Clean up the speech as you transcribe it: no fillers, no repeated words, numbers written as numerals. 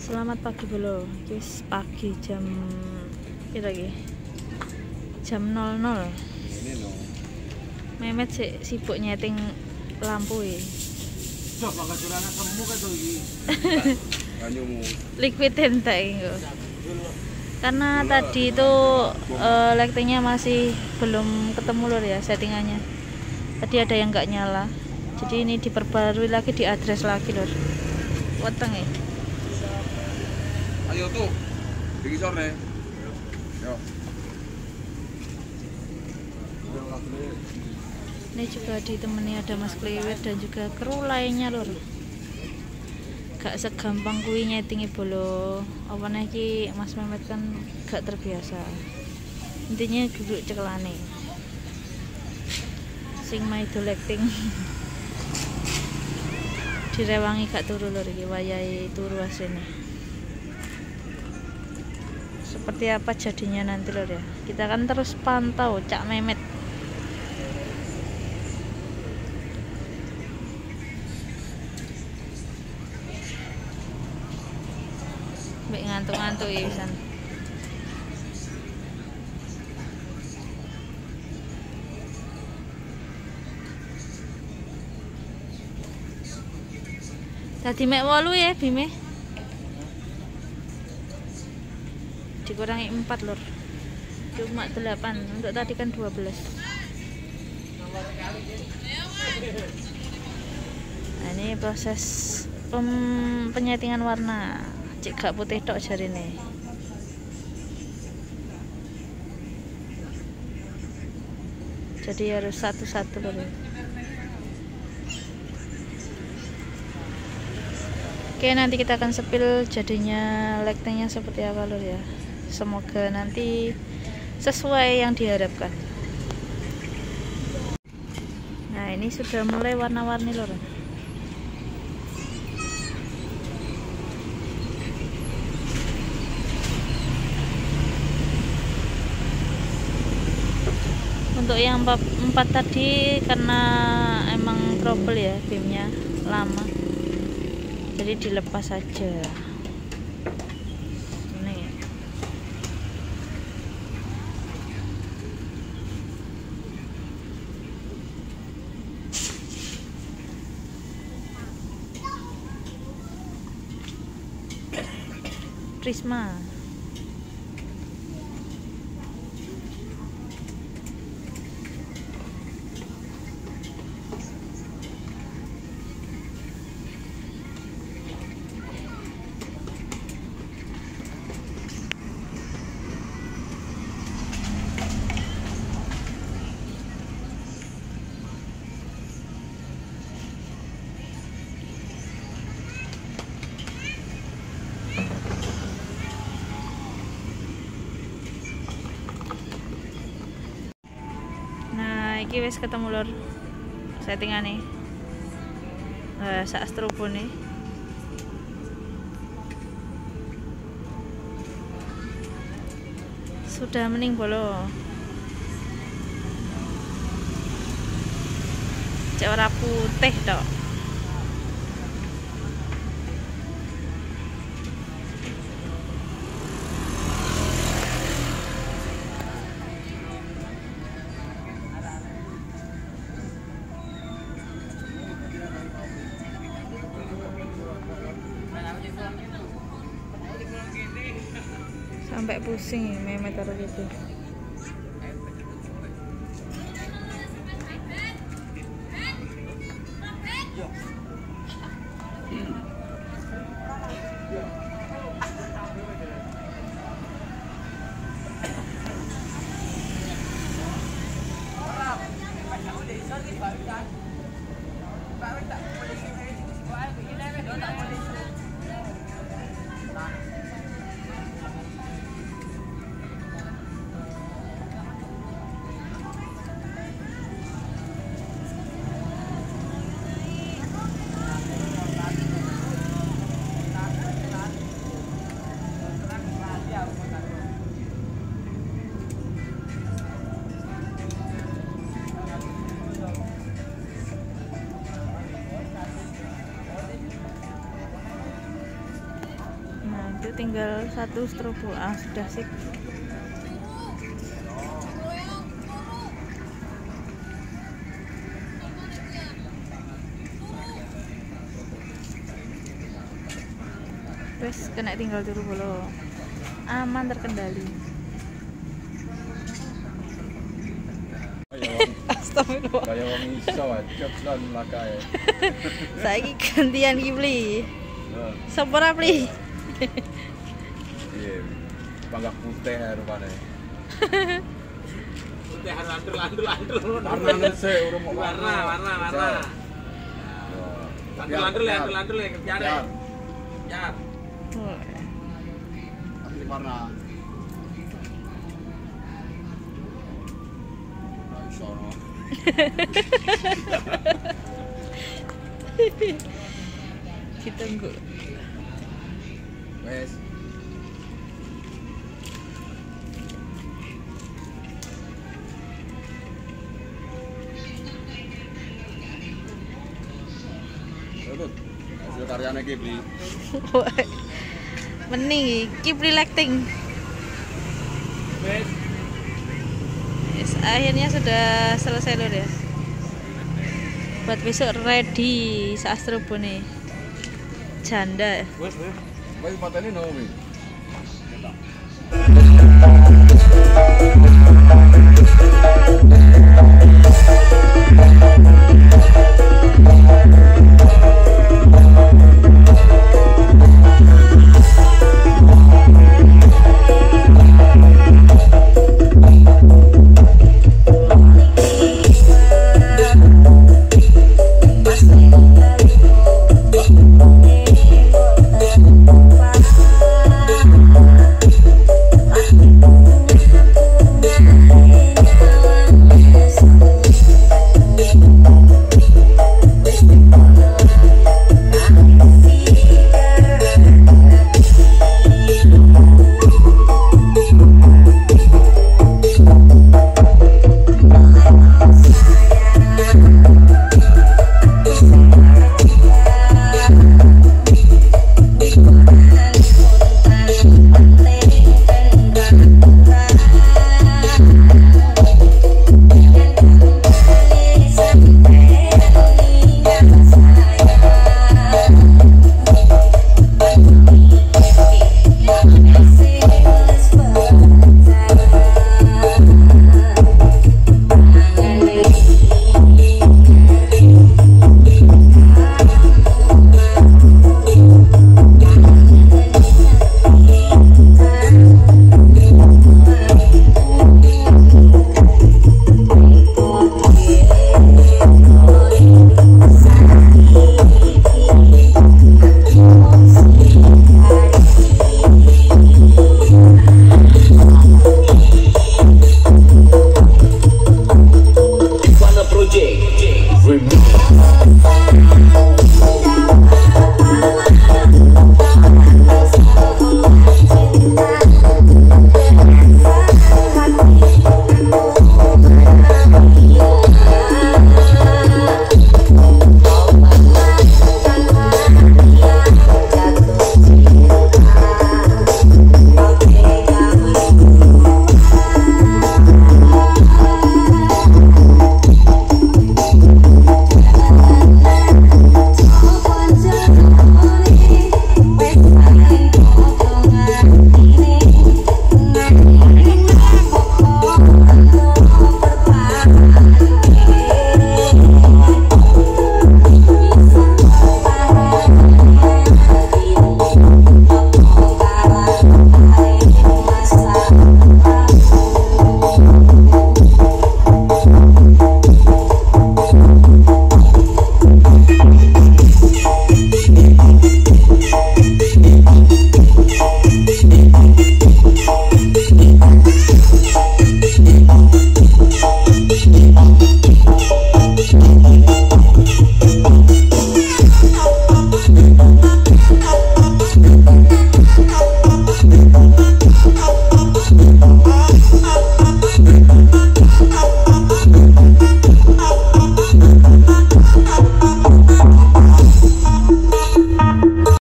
Selamat pagi bro. Guys, pagi jam pira iki? Jam 00. Ini no. Memet sibuk nyeting lampu e. Coba enggak curana kamu kan tuh iki. Banyumu. Liquid entek engko. Karena tadi itu lightingnya masih belum ketemu lur ya settingannya. Tadi ada yang nggak nyala. Jadi ini diperbarui lagi, diadres lagi lur. Weteng ya. Ayo tuh. Bikin sore. Yo. Ini juga ditemani ada Mas Kliwet dan juga kru lainnya lur. Gak segampang kuwi nyetingi bolo. Apa iki Mas Memet kan gak terbiasa. Intinya duduk cekelane. Sing maido acting. Direwangi gak turu lur iki wayahe turu asline. Seperti apa jadinya nanti lur ya. Kita kan terus pantau Cak Memet. Mbak ngantuk-ngantuk ya pisan. Tadi mek 8 ya Bime. Dikurangi 4 lur. Cuma 8. Untuk tadi kan 12. Nah, ini proses penyetingan warna. Cek gak putih tok jarine. Jadi harus satu-satu lur. Oke, nanti kita akan sepil jadinya lightingnya seperti apa lur ya. Semoga nanti sesuai yang diharapkan. Nah, ini sudah mulai warna-warni lur. Untuk yang 4 tadi karena emang trouble ya beamnya lama, jadi dilepas saja. Nih. Prisma. Iki wis ketemu lur settingane. Sak strobone. Sudah mending bolo. Cek ora putih tok. Sampai pusing ya Memet taruh gitu. tinggal 1 strobo. Sudah sip. Wes kena tinggal turu bolo. Aman terkendali. Astagfirullah. Kayak wong iso acep lan lakae. Saiki gantian iki Pli. Sapa ora Pli? Iya. Panggah putih rupane. Putih landul. Warnane sik urung kok Warna. Landul ya kerjane. Ya. Asli warna. Sono. Ditunggu. Wes. Tut. Hasil karyane iki Bli. Mending keep relaxing. Wes. Yes, akhirnya sudah selesai lho ya. Buat besok ready Sastrobo nih. Janda. Wes. Wes patene no wi.